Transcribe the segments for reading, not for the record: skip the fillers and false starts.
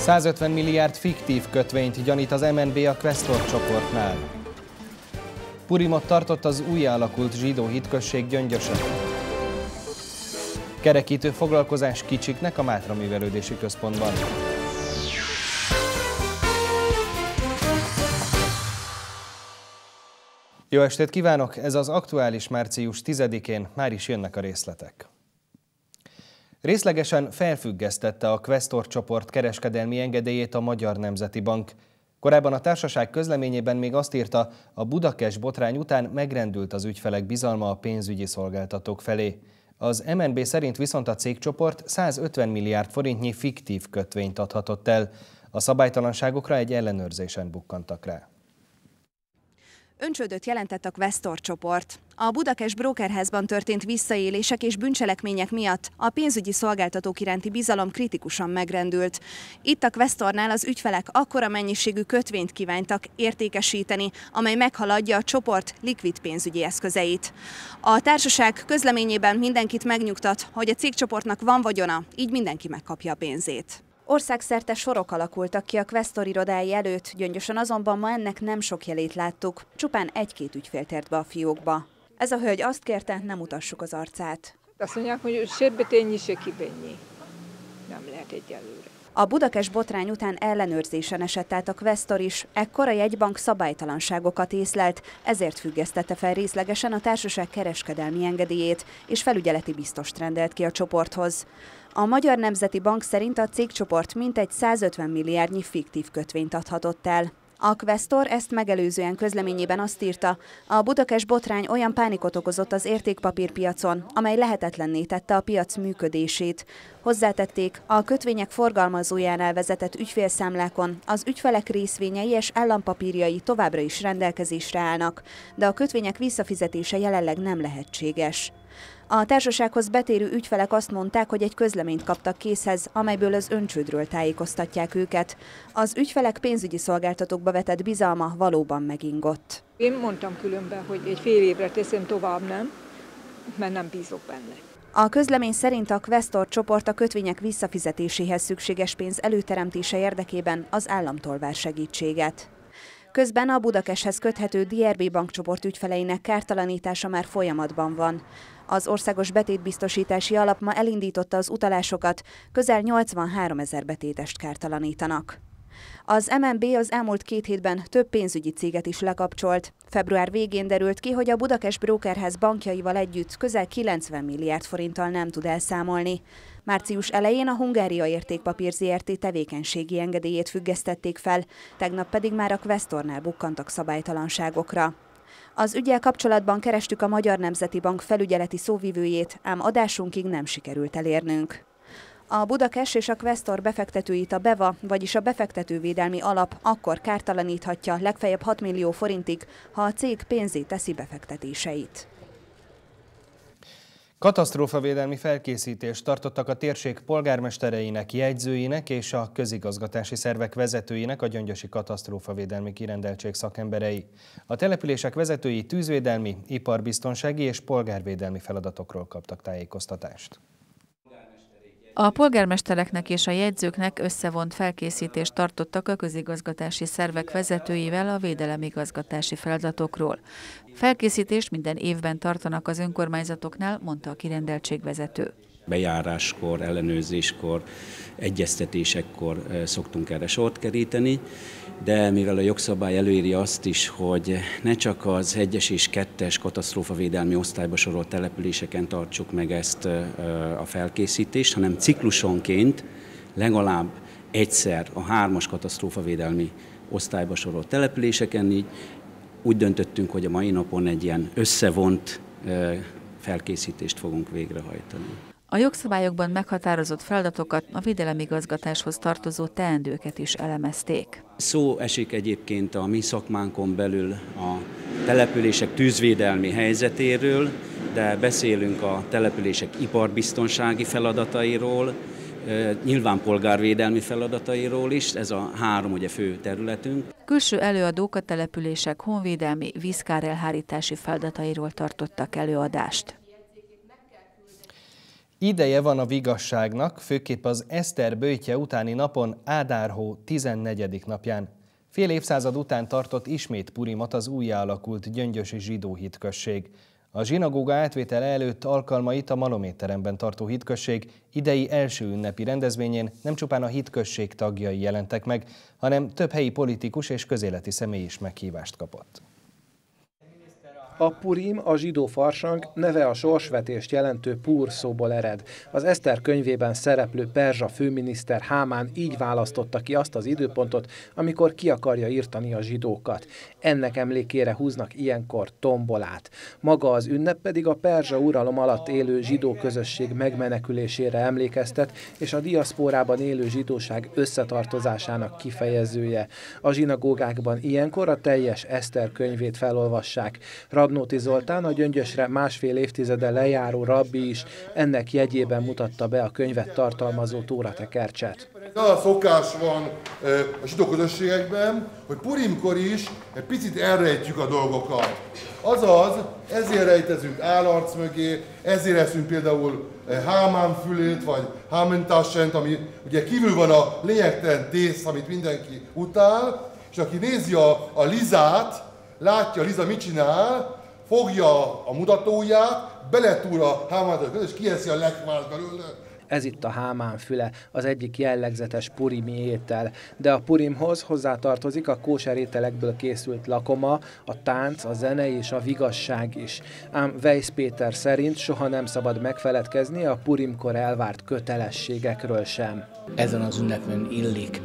150 milliárd fiktív kötvényt gyanít az MNB a Questor csoportnál. Purimot tartott az újjáalakult zsidó hitközség Gyöngyösön. Kerekítő foglalkozás kicsiknek a Mátra Művelődési Központban. Jó estét kívánok! Ez az aktuális március 10-én, már is jönnek a részletek. Részlegesen felfüggesztette a Questor csoport kereskedelmi engedélyét a Magyar Nemzeti Bank. Korábban a társaság közleményében még azt írta, a Budakes botrány után megrendült az ügyfelek bizalma a pénzügyi szolgáltatók felé. Az MNB szerint viszont a cégcsoport 150 milliárd forintnyi fiktív kötvényt adhatott el. A szabálytalanságokra egy ellenőrzésen bukkantak rá. Öncsődöt jelentett a Questor csoport. A Budakes brókerházban történt visszaélések és bűncselekmények miatt a pénzügyi szolgáltatók iránti bizalom kritikusan megrendült. Itt a Questornál az ügyfelek akkora mennyiségű kötvényt kívántak értékesíteni, amely meghaladja a csoport likvid pénzügyi eszközeit. A társaság közleményében mindenkit megnyugtat, hogy a cégcsoportnak van vagyona, így mindenki megkapja a pénzét. Országszerte sorok alakultak ki a Questor irodái előtt, Gyöngyösön azonban ma ennek nem sok jelét láttuk, csupán egy-két ügyfél tért be a fiókba. Ez a hölgy azt kérte, nem mutassuk az arcát. Azt mondják, hogy se betényi, se kibennyi. Nem lehet egyelőre. A Budakes botrány után ellenőrzésen esett át a Questor is, ekkor a jegybank szabálytalanságokat észlelt, ezért függesztette fel részlegesen a társaság kereskedelmi engedélyét, és felügyeleti biztost rendelt ki a csoporthoz. A Magyar Nemzeti Bank szerint a cégcsoport mintegy 150 milliárdnyi fiktív kötvényt adhatott el. A Questor ezt megelőzően közleményében azt írta, a Budakes botrány olyan pánikot okozott az értékpapírpiacon, amely lehetetlenné tette a piac működését. Hozzátették, a kötvények forgalmazójánál vezetett ügyfélszámlákon az ügyfelek részvényei és állampapírjai továbbra is rendelkezésre állnak, de a kötvények visszafizetése jelenleg nem lehetséges. A társasághoz betérő ügyfelek azt mondták, hogy egy közleményt kaptak készhez, amelyből az öncsődről tájékoztatják őket. Az ügyfelek pénzügyi szolgáltatókba vetett bizalma valóban megingott. Én mondtam különben, hogy egy fél évre teszem, tovább nem, mert nem bízok benne. A közlemény szerint a Questor csoport a kötvények visszafizetéséhez szükséges pénz előteremtése érdekében az államtól vár segítséget. Közben a Budakeshez köthető DRB bankcsoport ügyfeleinek kártalanítása már folyamatban van. Az Országos Betétbiztosítási Alap ma elindította az utalásokat, közel 83 000 betétest kártalanítanak. Az MNB az elmúlt 2 hétben több pénzügyi céget is lekapcsolt. Február végén derült ki, hogy a Budakes brókerház bankjaival együtt közel 90 milliárd forinttal nem tud elszámolni. Március elején a Hungária Értékpapír Zrt. Tevékenységi engedélyét függesztették fel, tegnap pedig már a Questornál bukkantak szabálytalanságokra. Az üggyel kapcsolatban kerestük a Magyar Nemzeti Bank felügyeleti szóvivőjét, ám adásunkig nem sikerült elérnünk. A Budakes és a Questor befektetőit a BEVA, vagyis a Befektetővédelmi Alap akkor kártalaníthatja legfeljebb 6 millió forintig, ha a cég pénzé teszi befektetéseit. Katasztrófavédelmi felkészítést tartottak a térség polgármestereinek, jegyzőinek és a közigazgatási szervek vezetőinek, a Gyöngyösi Katasztrófavédelmi Kirendeltség szakemberei. A települések vezetői tűzvédelmi, iparbiztonsági és polgárvédelmi feladatokról kaptak tájékoztatást. A polgármestereknek és a jegyzőknek összevont felkészítést tartottak a közigazgatási szervek vezetőivel a védelemigazgatási feladatokról. Felkészítést minden évben tartanak az önkormányzatoknál, mondta a kirendeltségvezető. Bejáráskor, ellenőrzéskor, egyeztetésekkor szoktunk erre sort keríteni, de mivel a jogszabály előírja azt is, hogy ne csak az 1-es és 2-es katasztrófavédelmi osztályba sorolt településeken tartsuk meg ezt a felkészítést, hanem ciklusonként legalább egyszer a 3-as katasztrófavédelmi osztályba sorolt településeken, így úgy döntöttünk, hogy a mai napon egy ilyen összevont felkészítést fogunk végrehajtani. A jogszabályokban meghatározott feladatokat, a védelemigazgatáshoz tartozó teendőket is elemezték. Szó esik egyébként a mi szakmánkon belül a települések tűzvédelmi helyzetéről, de beszélünk a települések iparbiztonsági feladatairól, nyilván polgárvédelmi feladatairól is, ez a 3 ugye fő területünk. Külső előadók a települések honvédelmi, vízkárelhárítási feladatairól tartottak előadást. Ideje van a vigasságnak, főképp az Eszter böjtje utáni napon, Ádárhó 14. napján. Fél évszázad után tartott ismét Purimot az újjáalakult gyöngyösi zsidó hitközség. A zsinagóga átvétele előtt alkalmait a Malométeremben tartó hitközség idei első ünnepi rendezvényén nem csupán a hitközség tagjai jelentek meg, hanem több helyi politikus és közéleti személy is meghívást kapott. A Purim, a zsidó farsang neve a sorsvetést jelentő Pur szóból ered. Az Eszter könyvében szereplő perzsa főminiszter Hámán így választotta ki azt az időpontot, amikor ki akarja írtani a zsidókat. Ennek emlékére húznak ilyenkor tombolát. Maga az ünnep pedig a perzsa uralom alatt élő zsidó közösség megmenekülésére emlékeztet, és a diaszpórában élő zsidóság összetartozásának kifejezője. A zsinagógákban ilyenkor a teljes Eszter könyvét felolvassák. Radnóti Zoltán, a Gyöngyösre másfél évtizede lejáró rabbi is ennek jegyében mutatta be a könyvet tartalmazó tóratekercset. Az a szokás van a zsidó közösségekben, hogy Purimkor is egy picit elrejtjük a dolgokat. Azaz, ezért rejtezünk állarc mögé, ezért eszünk például Hámán fülét, vagy Hámentássent, ami ugye kívül van a lényegtelen tész, amit mindenki utál, és aki nézi a Lizát, látja, Liza mit csinál, fogja a mutatóujját, beletúr a Hámán között, és kieszi a lekvárt belőle. Ez itt a Hámán füle, az egyik jellegzetes purimi étel, de a Purimhoz hozzátartozik a kóser ételekből készült lakoma, a tánc, a zene és a vigasság is. Ám Weisz Péter szerint soha nem szabad megfeledkezni a Purimkor elvárt kötelességekről sem. Ezen az ünnepen illik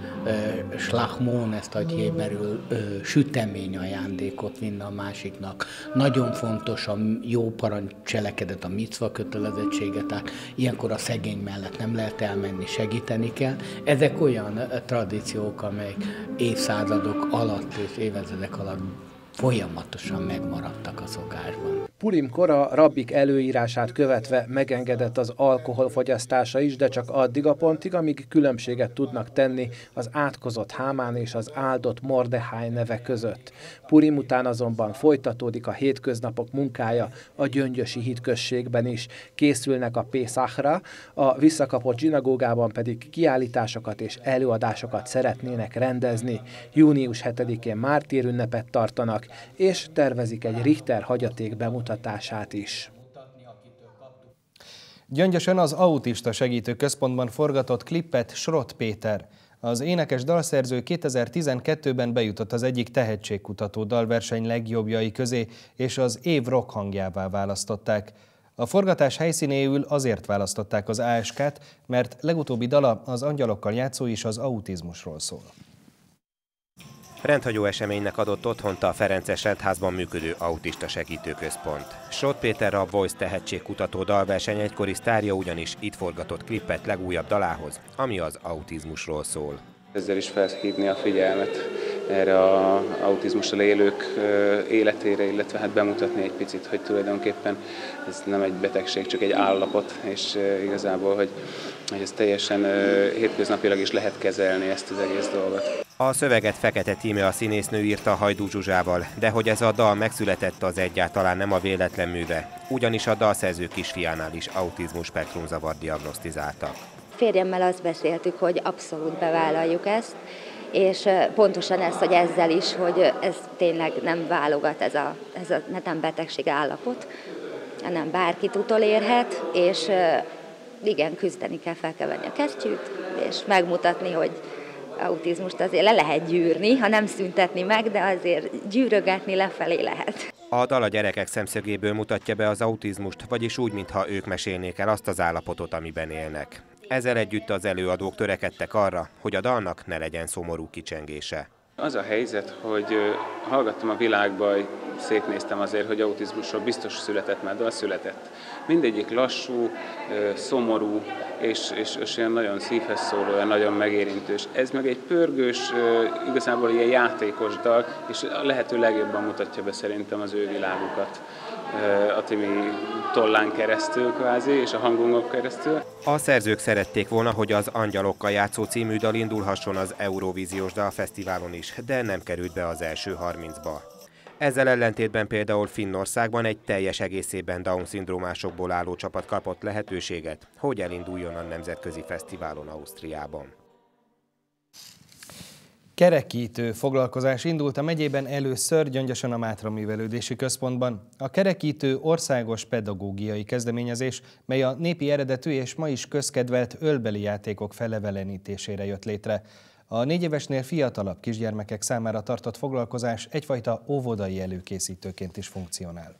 slachmón, ezt a héberül sütemény ajándékot vinni a másiknak. Nagyon fontos a jó parancselekedet, a micva kötelezettséget, tehát ilyenkor a szegény mellett nem lehet elmenni, segíteni kell. Ezek olyan tradíciók, amelyek évszázadok alatt és évezredek alatt folyamatosan megmaradtak a szokásban. Purimkor a rabbik előírását követve megengedett az alkoholfogyasztása is, de csak addig a pontig, amíg különbséget tudnak tenni az átkozott Hámán és az áldott Mordechai neve között. Purim után azonban folytatódik a hétköznapok munkája a gyöngyösi hitközségben is. Készülnek a Pészachra, a visszakapott zsinagógában pedig kiállításokat és előadásokat szeretnének rendezni. Június 7-én mártírünnepet tartanak, és tervezik egy Richter hagyaték bemutatását is. Gyöngyösön az Autista Segítő Központban forgatott klippet Srott Péter. Az énekes dalszerző 2012-ben bejutott az egyik tehetségkutató dalverseny legjobbjai közé, és az év rock hangjává választották. A forgatás helyszínéül azért választották az ASK-t, mert legutóbbi dala, az Angyalokkal játszó is az autizmusról szól. Rendhagyó eseménynek adott otthont a Ferences Rendházban működő Autista Segítőközpont. Srott Péter a Voice tehetségkutató dalverseny egykori sztárja ugyanis itt forgatott klippet legújabb dalához, ami az autizmusról szól. Ezzel is felhívni a figyelmet erre az autizmussal élők életére, illetve hát bemutatni egy picit, hogy tulajdonképpen ez nem egy betegség, csak egy állapot, és igazából, hogy ez teljesen hétköznapilag is lehet kezelni ezt az egész dolgot. A szöveget Fekete Tíme a színésznő írta Hajdú Zsuzsával, de hogy ez a dal megszületett, az egyáltalán nem a véletlen műve, ugyanis a dalszerző kisfiánál is autizmus spektrumzavart diagnosztizáltak. Férjemmel azt beszéltük, hogy abszolút bevállaljuk ezt, és pontosan ezt, hogy ezzel is, hogy ez tényleg nem válogat, ez a nem betegség állapot, hanem bárkit utolérhet, és igen, küzdeni kell, fel kell venni a kesztyűt, és megmutatni, hogy autizmust azért le lehet gyűrni, ha nem szüntetni meg, de azért gyűrögetni lefelé lehet. A dal a gyerekek szemszögéből mutatja be az autizmust, vagyis úgy, mintha ők mesélnék el azt az állapotot, amiben élnek. Ezzel együtt az előadók törekedtek arra, hogy a dalnak ne legyen szomorú kicsengése. Az a helyzet, hogy hallgattam a világba, szétnéztem azért, hogy autizmusról biztos született már, dal született. Mindegyik lassú, szomorú, és ilyen nagyon szívhez szóló, olyan nagyon megérintős. Ez meg egy pörgős, igazából ilyen játékos dal, és a lehető legjobban mutatja be szerintem az ő világukat. A Timi tollán keresztül kvázi, és a hangunkon keresztül. A szerzők szerették volna, hogy az Angyalokkal játszó című dal indulhasson az Eurovíziós Dalfesztiválon is, de nem került be az első 30-ba. Ezzel ellentétben például Finnországban egy teljes egészében Down-szindrómásokból álló csapat kapott lehetőséget, hogy elinduljon a nemzetközi fesztiválon Ausztriában. Kerekítő foglalkozás indult a megyében először, Gyöngyösön a Mátra Művelődési Központban. A kerekítő országos pedagógiai kezdeményezés, mely a népi eredetű és ma is közkedvelt ölbeli játékok felevelenítésére jött létre. A 4 évesnél fiatalabb kisgyermekek számára tartott foglalkozás egyfajta óvodai előkészítőként is funkcionál.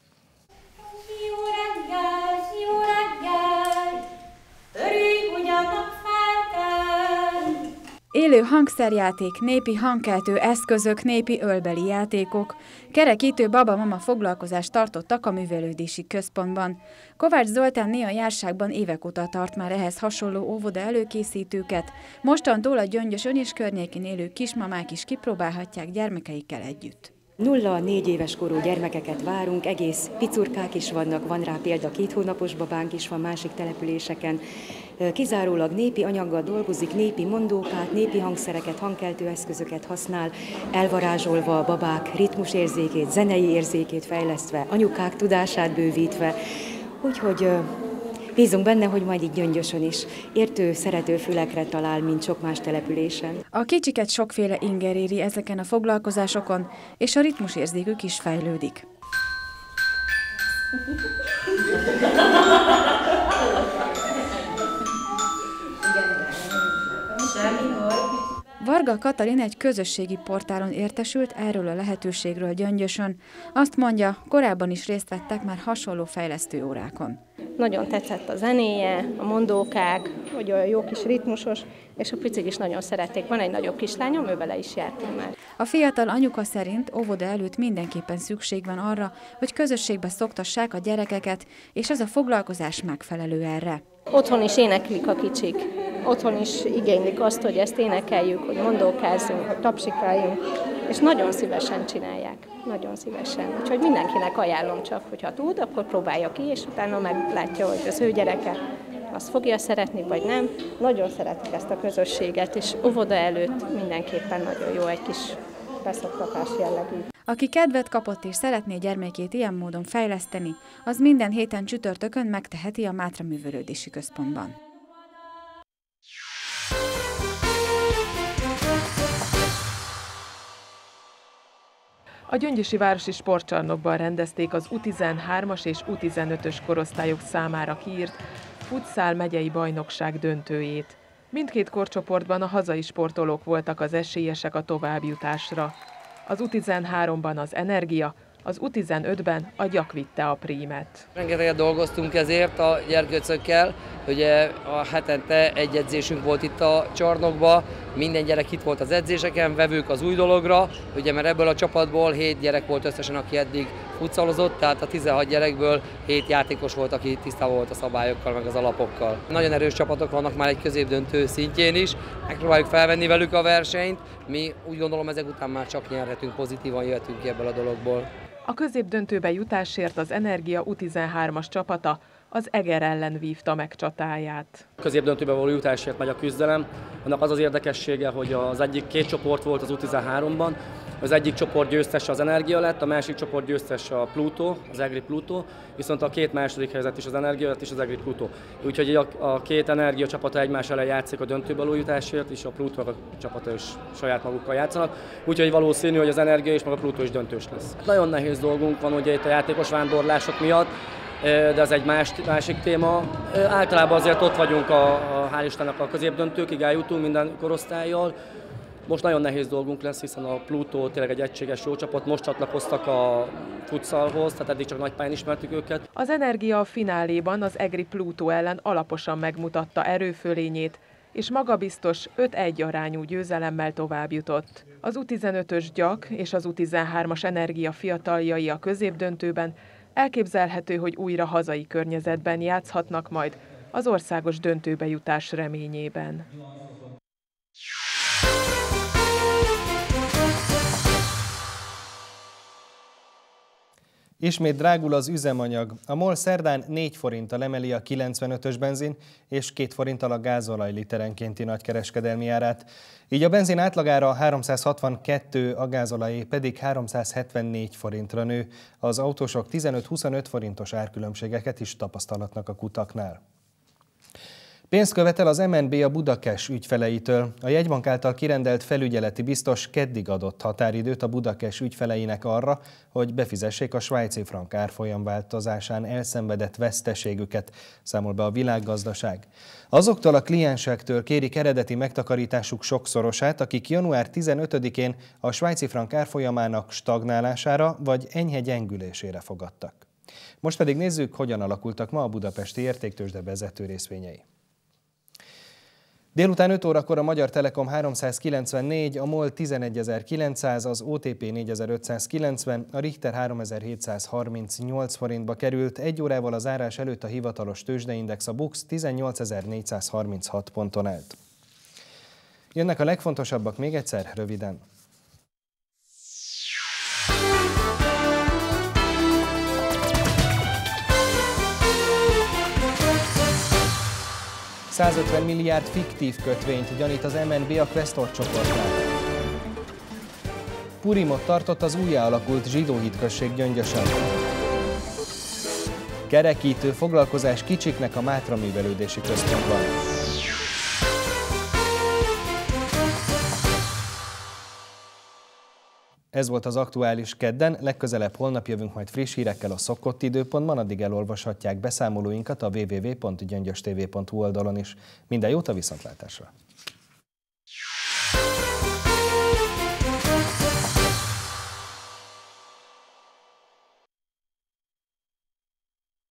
Élő hangszerjáték, népi hangkeltő eszközök, népi ölbeli játékok, kerekítő baba-mama foglalkozást tartottak a Művelődési Központban. Kovács Zoltán a járságban évek óta tart már ehhez hasonló óvoda előkészítőket, mostantól a Gyöngyösön és környékén élő kismamák is kipróbálhatják gyermekeikkel együtt. 0-4 éves korú gyermekeket várunk, egész picurkák is vannak, van rá példa 2 hónapos babánk is van másik településeken. Kizárólag népi anyaggal dolgozik, népi mondókát, népi hangszereket, hangkeltő eszközöket használ, elvarázsolva a babák ritmusérzékét, zenei érzékét fejlesztve, anyukák tudását bővítve. Úgyhogy bízunk benne, hogy majd itt Gyöngyösön is értő, szerető fülekre talál, mint sok más településen. A kicsiket sokféle inger éri ezeken a foglalkozásokon, és a ritmusérzékük is fejlődik. Varga Katalin egy közösségi portálon értesült erről a lehetőségről Gyöngyösön. Azt mondja, korábban is részt vettek már hasonló fejlesztő órákon. Nagyon tetszett a zenéje, a mondókák, hogy olyan jó kis ritmusos, és a picik is nagyon szerették. Van egy nagyobb kislányom, ő vele is jártam már. A fiatal anyuka szerint óvoda előtt mindenképpen szükség van arra, hogy közösségbe szoktassák a gyerekeket, és ez a foglalkozás megfelelő erre. Otthon is éneklik a kicsik. Otthon is igénylik azt, hogy ezt énekeljük, hogy mondókázzunk, hogy tapsikáljunk, és nagyon szívesen csinálják. Nagyon szívesen. Úgyhogy mindenkinek ajánlom csak, hogyha tud, akkor próbálja ki, és utána meglátja, hogy az ő gyereke azt fogja szeretni, vagy nem. Nagyon szeretik ezt a közösséget, és óvoda előtt mindenképpen nagyon jó egy kis beszoktatás jellegű. Aki kedvet kapott és szeretné gyermekét ilyen módon fejleszteni, az minden héten csütörtökön megteheti a Mátra Művelődési Központban. A Gyöngyösi Városi Sportcsarnokban rendezték az U13-as és U15-ös korosztályok számára kiírt futszál megyei bajnokság döntőjét. Mindkét korcsoportban a hazai sportolók voltak az esélyesek a továbbjutásra. Az U13-ban az Energia, az U15-ben a Gyak vitte a prímet. Rengeteget dolgoztunk ezért a gyerkőcökkel, ugye a hetente egy edzésünk volt itt a csarnokban, minden gyerek itt volt az edzéseken, vevők az új dologra, ugye mert ebből a csapatból 7 gyerek volt összesen, aki eddig futszalozott, tehát a 16 gyerekből 7 játékos volt, aki tisztában volt a szabályokkal, meg az alapokkal. Nagyon erős csapatok vannak már egy középdöntő szintjén is, megpróbáljuk felvenni velük a versenyt, mi úgy gondolom ezek után már csak nyerhetünk, pozitívan jöhetünk ki ebből a dologból. A középdöntőbe jutásért az Energia U13-as csapata az Eger ellen vívta meg csatáját. A középdöntőbe való jutásért megy a küzdelem. Annak az az érdekessége, hogy az egyik 2 csoport volt az U13-ban, az egyik csoport győztes az Energia lett, a másik csoport győztes a Pluto, az Egri Pluto, viszont a 2 második helyzet is az Energia lett és az Egri Pluto. Úgyhogy a 2 Energia csapata egymás ellen játszik a döntőbe való jutásért, és a Pluto a csapata is saját magukkal játszanak. Úgyhogy valószínű, hogy az Energia és meg a Pluto is döntős lesz. Nagyon nehéz dolgunk van ugye itt a játékos vándorlások miatt, de ez egy másik téma. Általában azért ott vagyunk hál' Istennek a középdöntőkig, eljutunk minden korosztállyal. Most nagyon nehéz dolgunk lesz, hiszen a Pluto tényleg egy egységes jó csapat, most csatlakoztak a futszalhoz, tehát eddig csak nagypályán ismertük őket. Az Energia a fináléban az Egri Pluto ellen alaposan megmutatta erőfölényét, és magabiztos 5-1 arányú győzelemmel továbbjutott. Az U15-ös Gyak és az U13-as Energia fiataljai a középdöntőben elképzelhető, hogy újra hazai környezetben játszhatnak majd az országos döntőbe jutás reményében. Ismét drágul az üzemanyag. A MOL szerdán 4 forinttal emeli a 95-ös benzin és 2 forinttal a gázolaj literenkénti nagykereskedelmi árát. Így a benzin átlagára 362, a gázolajé pedig 374 forintra nő. Az autósok 15-25 forintos árkülönbségeket is tapasztalhatnak a kutaknál. Pénzt követel az MNB a Budacash ügyfeleitől. A jegybank által kirendelt felügyeleti biztos keddig adott határidőt a Budacash ügyfeleinek arra, hogy befizessék a svájci frank árfolyam változásán elszenvedett veszteségüket, számol be a Világgazdaság. Azoktól a kliensektől kérik eredeti megtakarításuk sokszorosát, akik január 15-én a svájci frank árfolyamának stagnálására vagy enyhe gyengülésére fogadtak. Most pedig nézzük, hogyan alakultak ma a budapesti értéktőzsde vezető részvényei. Délután 5 órakor a Magyar Telekom 394, a MOL 11.900, az OTP 4.590, a Richter 3.738 forintba került, 1 órával a zárás előtt a hivatalos tőzsdeindex, a BUX 18.436 ponton állt. Jönnek a legfontosabbak még egyszer, röviden. $150 milliárd fiktív kötvényt gyanít az MNB a Questor csoportnál. Purimot tartott az újjáalakult zsidó hitközség Gyöngyösen. Kerekítő foglalkozás kicsiknek a Mátra művelődési központban. Ez volt az aktuális kedden, legközelebb holnap jövünk majd friss hírekkel a szokott időpontban, addig elolvashatják beszámolóinkat a www.gyöngyöstv.hu oldalon is. Minden jót, a viszontlátásra!